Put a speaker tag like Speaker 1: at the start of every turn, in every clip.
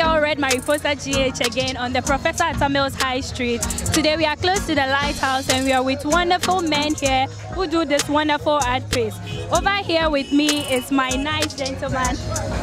Speaker 1: girl, Red Mariposa GH again on the Professor Atta Mills High Street. Today we are close to the lighthouse and we are with wonderful men here who do this wonderful art piece. Over here with me is my nice gentleman.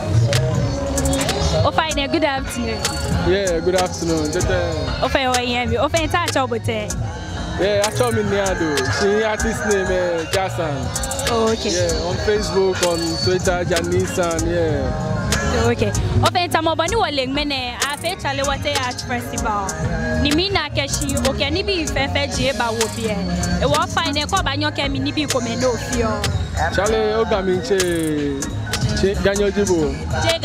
Speaker 1: Ofine, good afternoon.
Speaker 2: Yeah, good afternoon.
Speaker 1: Ofine, touch over there.
Speaker 2: Yeah, I saw me Niado. She artist name Jason.
Speaker 1: Oh, okay.
Speaker 2: Yeah, on Facebook, on Twitter, Janisan, yeah.
Speaker 1: Okay. Ofine, Tamobani Waling Mene, I fetch Alewate Art Festival. Nimina Keshi, okay, Nibi Fefe Jeba Wopie. A walk fine a cobanyo came in Nibi Comendo Fio.
Speaker 2: Charlie Ogaminche Ganyo Jibo.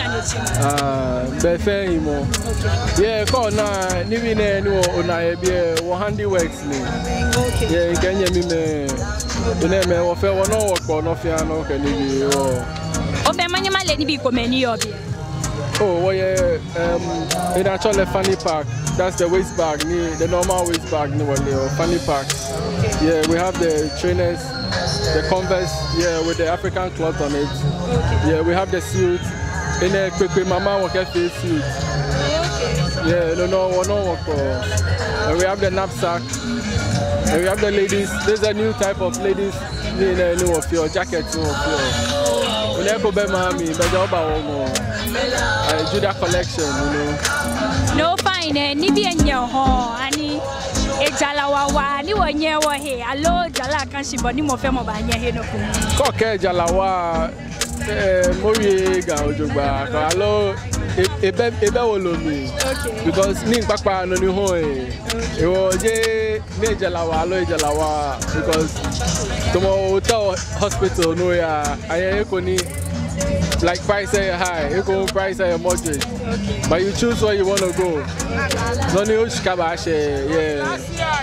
Speaker 2: Befe Imo. Yeah, call na Nibine no Onaebie or handiworks. Yeah, Kenya Mime. The name of a one or no Fiano can you?
Speaker 1: Oh, Manima Lady be Comeni.
Speaker 2: Oh, well, yeah, in actually funny pack. That's the waist bag, the normal waist bag, or funny packs. Yeah, we have the trainers, the Converse, yeah, with the African cloth on it. Yeah, we have the suit, in a quick mama work face suit. Yeah, no, and we have the knapsack, and we have the ladies. There's a new type of ladies, new of your jackets, new of your. We never be Miami, but the other Judah collection, you know.
Speaker 1: No fine, Nibi and your home, Annie. Ejalawa, ni wonye wo he. Allo jala kan shiboni mo fe mo ba nya he no ku.
Speaker 2: Ko ke jalawa Moye ga ojogba. Allo ebe wo lo mi.
Speaker 1: Okay.
Speaker 2: Because ni papa no ni ho e. Ewo je ni jalawa allo jalawa because tomo hotel hospital no ya aye ko ni like price high, you go price moderate. Okay. But you choose where you want to go. No need to yeah.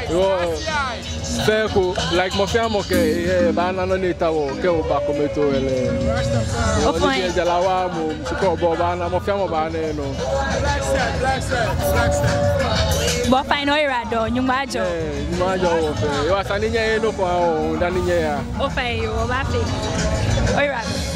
Speaker 2: You go like Mofia Moke, yeah, banana neta wo, ke o ba kometo ele. Ofanyi jalawa mo, siko bo banana Mofia mo banana no.
Speaker 1: Bo fine oirado, nyuma jo.
Speaker 2: Yeah, nyuma jo wo fe. Yo asani nya no ko o ndani nya ya.
Speaker 1: Ofanyi wo ba fe. Oirado.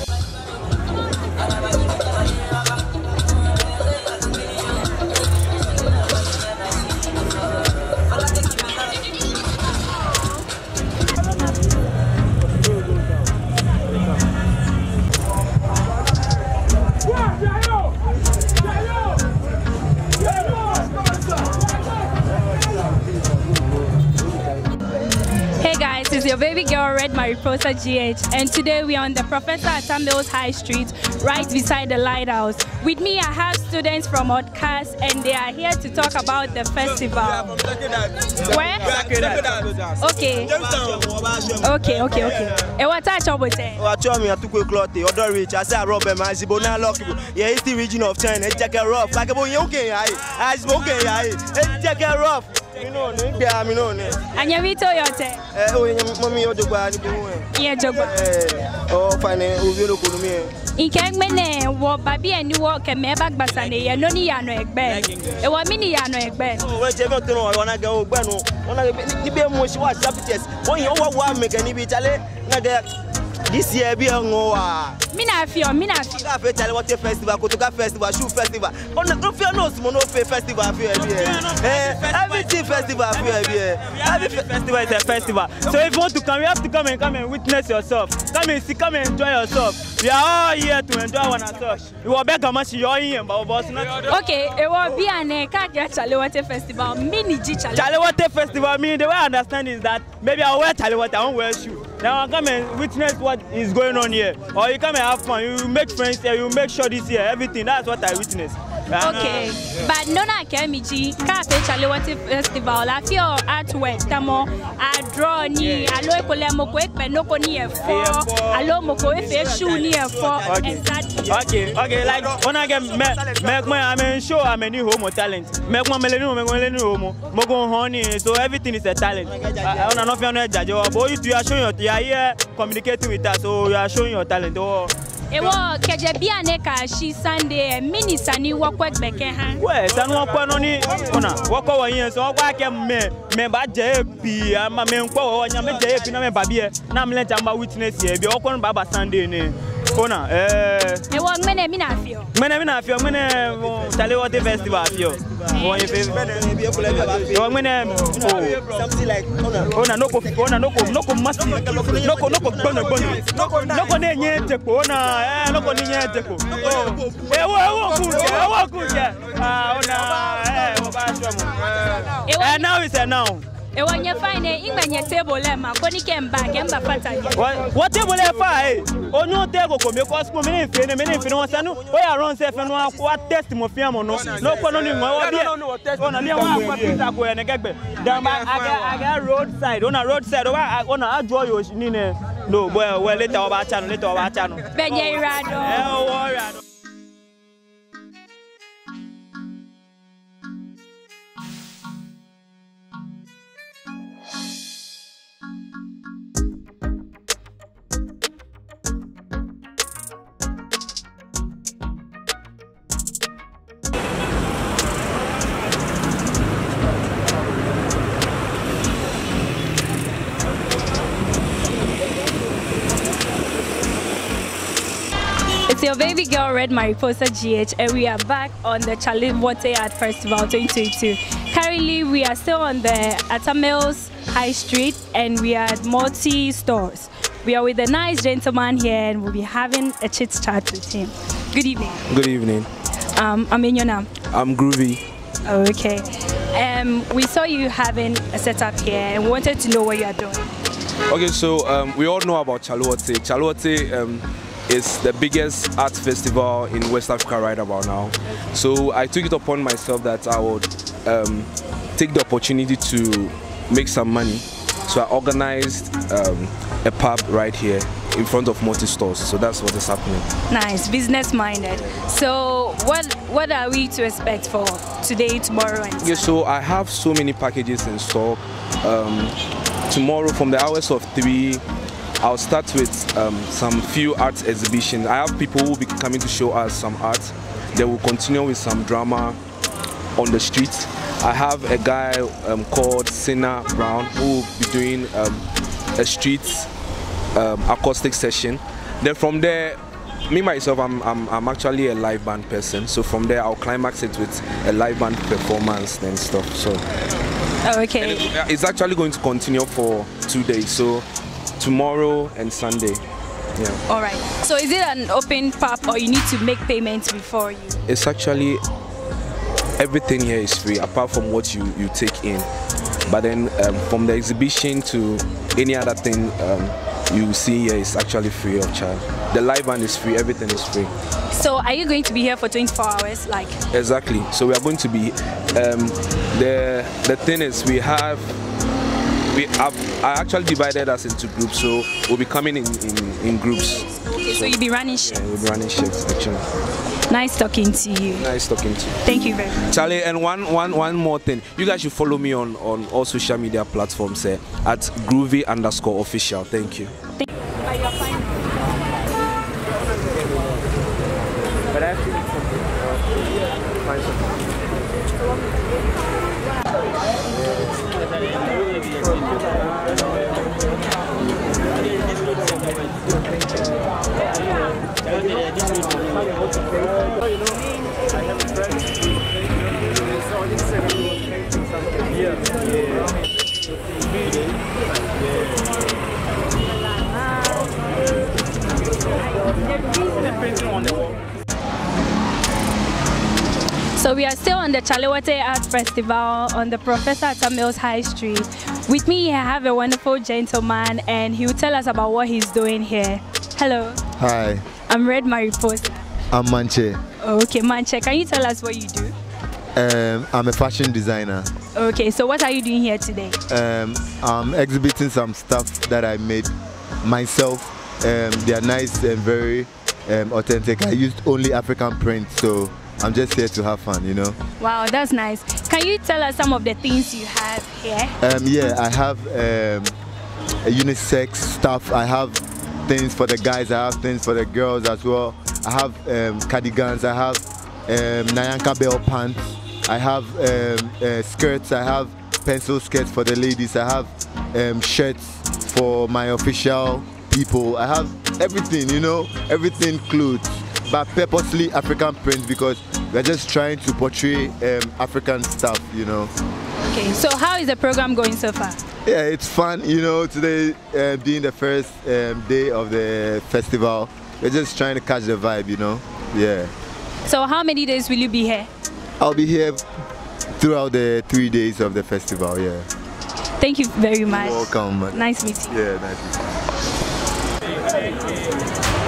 Speaker 1: This is your baby girl, Red Mariposa GH, and today we are on the Professor Atta Mills High Street, right beside the lighthouse. With me, I have students from Odcast, and they are here to talk about the festival. Where? Okay. And what touch up with it?
Speaker 3: I told me I took a cloth, other rich. I said, Robert, my Zibona lock. Yeah, it's the region of China. It's like a rough. Like a boy, okay, I smoke it. It's like a rough. You know, I know.
Speaker 1: And you meet Toyota?
Speaker 3: Mommy, you're the one.
Speaker 1: Yeah, job.
Speaker 3: Oh, fine. Who will look me?
Speaker 1: In Kangmene, what baby and you walk and me back Basane, and no Yano Egbe. It was mini Yano Egbe.
Speaker 3: Oh, wait, you don't know. I want to go. When I be more, she was happy. When you want to make any bitale, this year be a
Speaker 1: Mina feel.
Speaker 3: Tell what your festival, Kotoka festival, shoe festival. On the Grofia no Mono festival. Everything festival. Every festival is a festival. So if you want to come, you have to come and witness yourself. Come and enjoy yourself. We are all here to enjoy one another. You are back much you're here, but not.
Speaker 1: Okay, it will be an Chalewate festival. Mini
Speaker 3: Chalewate festival. The way I understand is that maybe I'll wear Chalewate, I won't wear shoe. Now I come and witness what is going on here. Or you come and have fun, you make friends here, you make sure this here, everything. That's what I witness.
Speaker 1: Okay, but Nona Kemiji, Cafe Chalewate Festival, I feel artwork, Tamo, I draw ni, I look Polemo quick, but no near 4, I look Moko if shoe near 4. Okay, like when I get make my I'm sure I'm a new homo talent. Make my melody homo, Mogo honey, so everything is a talent. I don't know if you're not judge, but you are showing you are here communicating with us, so you are showing your talent. Ewo kejebia neka shi Sunday mini sani wokwe gbeke han.
Speaker 3: We sanu wokwe no ni ona wokwe wo yin so wokwe ake me ba je pi ama me nkwo wo nya me je pi na me ba bie na me lenta ma witness here bi wokwe no baba Sunday ni. Ona,
Speaker 1: E wo ngmene mi na afio.
Speaker 3: Ngmene mi na afio, ngmene Chalewote Festival afio. Something like Ona noko masi. Noko ne nyete ko Ona, noko ni nyete ko. Ewo kuja. Ona, oba now is now.
Speaker 1: E wo nye fine ingbenye table e ma ko ni kemba fata je.
Speaker 3: What table e fa eh? Onyo table ko me ko school me nfini won sanu. O ya run se fe no akwa test mo fi am no. No ko no ni won bi. Ona ni won akwa pizza ko ene gegbe. Dem aga roadside. Roadside ona ajo yo ni ne. No boy well later oba chanu
Speaker 1: Benye irado.
Speaker 3: Irado.
Speaker 1: It's your baby girl Red Mariposa GH, and we are back on the Chalewote Art Festival 2022. Currently, we are still on the Atamils High Street, and we are at multi stores. We are with a nice gentleman here, and we'll be having a chit chat with him. Good evening.
Speaker 4: Good evening.
Speaker 1: I'm in your name.
Speaker 4: I'm Groovy.
Speaker 1: Okay. We saw you having a setup here, and we wanted to know what you are doing.
Speaker 4: Okay, so we all know about Chalewote. Chalewote is the biggest art festival in West Africa right about now. So I took it upon myself that I would take the opportunity to make some money. So I organized a pub right here in front of multi-stores. So that's what is happening.
Speaker 1: Nice, business-minded. So what are we to expect for today, tomorrow, and Sunday?
Speaker 4: Yeah, so I have so many packages in stock. Tomorrow from the hours of 3, I'll start with some few art exhibitions. I have people who will be coming to show us some art. They will continue with some drama on the streets. I have a guy called Senna Brown who will be doing a street acoustic session. Then from there, me myself, I'm actually a live band person. So from there, I'll climax it with a live band performance and stuff. So
Speaker 1: okay.
Speaker 4: It's actually going to continue for 2 days. So tomorrow and Sunday. Yeah.
Speaker 1: All right. So is it an open pub or you need to make payments before you?
Speaker 4: It's actually everything here is free apart from what you take in. But then from the exhibition to any other thing you see here is actually free of charge. The live band is free, everything is free.
Speaker 1: So are you going to be here for 24 hours? Like
Speaker 4: exactly. So we are going to be the thing is I actually divided us into groups, so we'll be coming in groups.
Speaker 1: Okay, so you'll be running shifts?
Speaker 4: Yeah, we'll be running shifts actually.
Speaker 1: Nice talking to you.
Speaker 4: Nice talking to you.
Speaker 1: Thank you very much.
Speaker 4: Charlie, and one more thing. You guys should follow me on all social media platforms at Groovy_official. Thank you.
Speaker 1: So we are still on the Chalewote Art Festival on the Professor Atamils High Street. With me, I have a wonderful gentleman, and he will tell us about what he's doing here. Hello.
Speaker 5: Hi.
Speaker 1: I'm Red Mariposa.
Speaker 5: I'm Manche.
Speaker 1: Okay, Manche, can you tell us what you do?
Speaker 5: I'm a fashion designer.
Speaker 1: Okay, so what are you doing here today?
Speaker 5: I'm exhibiting some stuff that I made myself. They are nice and very authentic. I used only African print, so I'm just here to have fun, you know.
Speaker 1: Wow, that's nice. Can you tell us some of the things you have here?
Speaker 5: Yeah, I have unisex stuff. I have things for the guys. I have things for the girls as well. I have cardigans. I have Nyanka Bell pants. I have skirts. I have pencil skirts for the ladies. I have shirts for my official people. I have everything, you know, everything clothes, but purposely African prints because we're just trying to portray African stuff, you know.
Speaker 1: Okay, so how is the program going so far?
Speaker 5: Yeah, it's fun, you know, today being the first day of the festival. We're just trying to catch the vibe, you know. Yeah.
Speaker 1: So how many days will you be here?
Speaker 5: I'll be here throughout the 3 days of the festival, yeah.
Speaker 1: Thank you very much.
Speaker 5: You're welcome.
Speaker 1: Nice meeting you.
Speaker 5: Yeah, nice meeting you.